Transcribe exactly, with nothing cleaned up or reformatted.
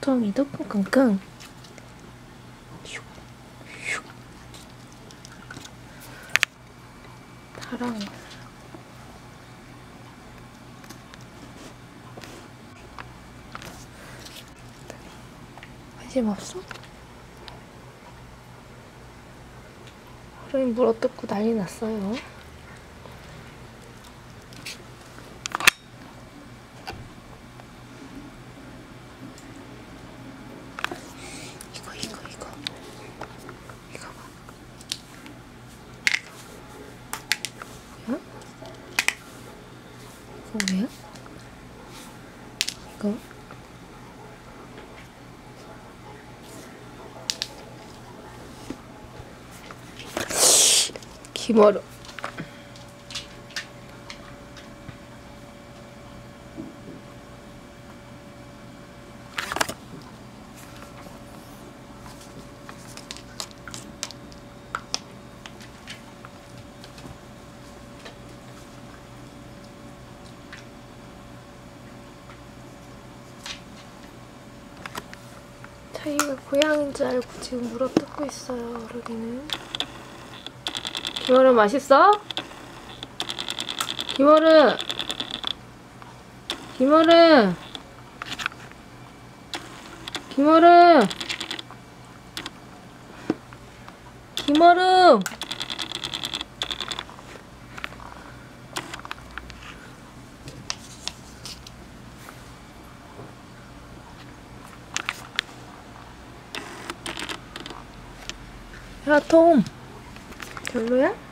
토미도 끙끙끙. 다랑 관심 없어? 하루이 물어뜯고 난리 났어요. 이거 이거 이거 이거 봐. 뭐야? 이거 뭐야? 이거? 기머러. 자기가 고양인 줄 알고 지금 물어뜯고 있어요. 어른이는. 김어른 맛있어? 김어른! 김어른! 김어른! 김어른! 야, 톰! 별로야?